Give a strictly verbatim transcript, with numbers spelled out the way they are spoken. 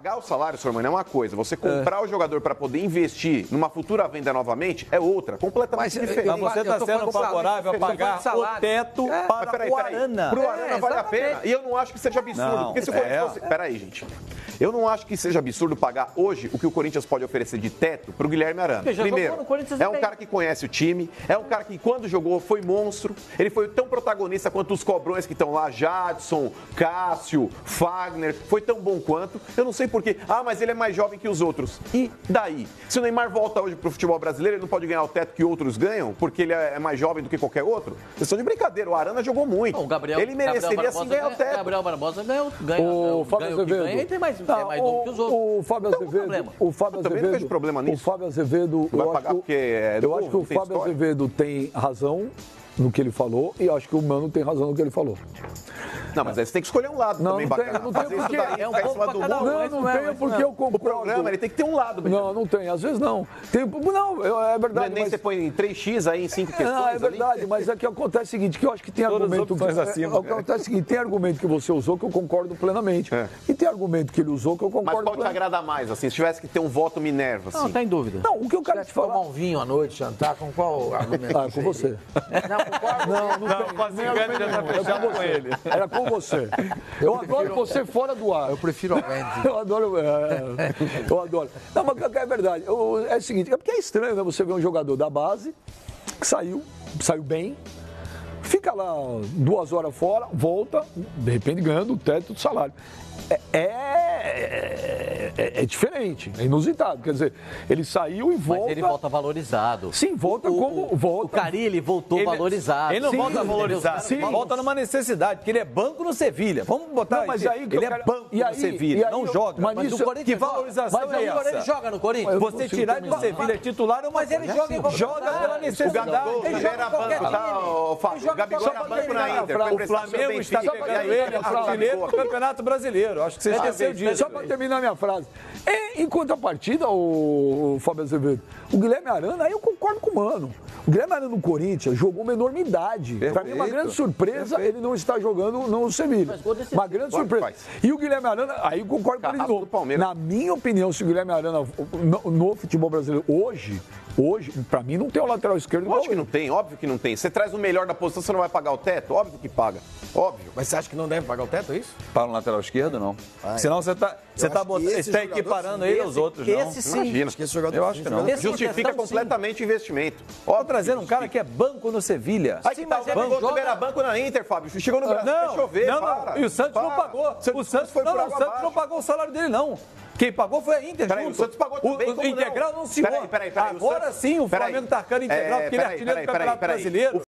pagar o salário, senhor Mano, é uma coisa. Você comprar é. o jogador para poder investir numa futura venda novamente é outra, completamente mas, diferente. Mas você está sendo favorável a pagar o teto é. para peraí, o Arana. Para o Arana é, vale a pena. E eu não acho que seja absurdo. Não, porque se o é. Corinthians fosse... Peraí, gente. Eu não acho que seja absurdo pagar hoje o que o Corinthians pode oferecer de teto para o Guilherme Arana. Primeiro, é um cara que conhece o time, é um cara que quando jogou foi monstro, ele foi tão protagonista quanto os cobrões que estão lá, Jadson, Cássio, Fagner, foi tão bom quanto. Eu não sei porquê. Ah, mas ele é mais jovem que os outros. E daí? Se o Neymar volta hoje para o futebol brasileiro, ele não pode ganhar o teto que outros ganham, porque ele é mais jovem do que qualquer outro? Vocês estão de brincadeira, o Arana jogou muito. Não, o Gabriel, ele mereceria Gabriel sim ganhar o teto. Gabriel Barbosa ganhou, ganha, o Fábio ganha o que ganha e tem mais, não, é mais novo que os outros. O Fábio Azevedo, o Fábio eu também Azevedo, não vejo problema nisso. O Fábio Azevedo, vai eu pagar acho, porque é eu novo, acho que o Fábio história. Azevedo tem razão no que ele falou e acho que o Mano tem razão no que ele falou. Não, mas aí você tem que escolher um lado não, também não bacana. tem, não tem porque é um pouco pra cada um. Não, não tem porque eu concordo. O programa, ele tem que ter um lado. Não, não tem, às vezes não. Tem, não, é verdade. Não é nem mas... você põe em três x aí, em cinco questões. Não, é verdade, ali. mas é que acontece o seguinte, que eu acho que tem Todas argumento... Todas as acima. É, acontece o seguinte, tem argumento que você usou que eu concordo plenamente. É. E tem argumento que ele usou que eu concordo plenamente. Mas qual te agrada mais, assim, se tivesse que ter um voto Minerva, assim? Não, tá em dúvida. Não, o que eu quero te falar... tomar um vinho à noite, jantar, com qual argumento? Ah, com você. Não, com qual argumento? Não, não, não, quase engano, já tá fechado com ele. Era com você. Eu adoro você fora do ar. Eu prefiro o Andy. Eu adoro. É, eu adoro. Não, mas é verdade. Eu, é o seguinte, é porque é estranho, né? Você ver um jogador da base que saiu, saiu bem, fica lá duas horas fora, volta, de repente ganhando o teto do salário. É, é, é, é diferente, é inusitado. Quer dizer, ele saiu e volta. Mas ele volta valorizado. Sim, volta o, como. O, volta. o Carille voltou ele, valorizado. Ele não sim, volta valorizado, sim. volta numa necessidade, porque ele é banco no Sevilha. Vamos botar não, mas isso. aí, Ele quero... é banco e aí, no Sevilha, não eu... joga. Mas, mas isso... o Corinthians que valorização mas é essa? Ele joga no Corinthians. Você tirar do Sevilha é titular é uma Mas ele joga em qualquer joga pela necessidade. Ele joga banco, tá? O Gabigol era banco na Inter. O Flamengo está pegando ele, artilheiro do Campeonato Brasileiro. Acho que você esqueceu disso. Só para terminar minha frase. E, em contrapartida, o, o Fábio Azevedo, o Guilherme Arana, aí eu concordo com o Mano. O Guilherme Arana no Corinthians jogou uma enormidade. Para mim, uma grande surpresa, Perfeito. ele não está jogando no Sevilha. Uma grande surpresa. E o Guilherme Arana, aí eu concordo com ele de novo. Na minha opinião, se o Guilherme Arana, no, no futebol brasileiro, hoje, hoje, para mim, não tem o lateral esquerdo. Lógico que não tem, óbvio que não tem. Você traz o melhor da posição, você não vai pagar o teto? Óbvio que paga. Óbvio. Mas você acha que não deve pagar o teto, é isso? Para o lateral esquerdo, não. Ai. Senão você está você tá botando, você tá equiparando ele aos outros, não. Esse sim. Imagina. Acho que esse jogador, eu acho que não. Esse Justifica completamente o investimento. Ó, trazendo um cara que é banco no Sevilha. Aí que tá, o Gabigol também era banco na Inter, Fábio. Chegou no Brasil, não, deixa eu ver, não, para, não. E o Santos para. não pagou. O Santos, foi não, não, o Santos não pagou o salário dele, não. Quem pagou foi a Inter. Peraí, o Santos pagou também. O, o integral não se Peraí, peraí, peraí. Agora Santos... sim o Flamengo tá arcando integral, é, porque ele é artilheiro do Campeonato Brasileiro.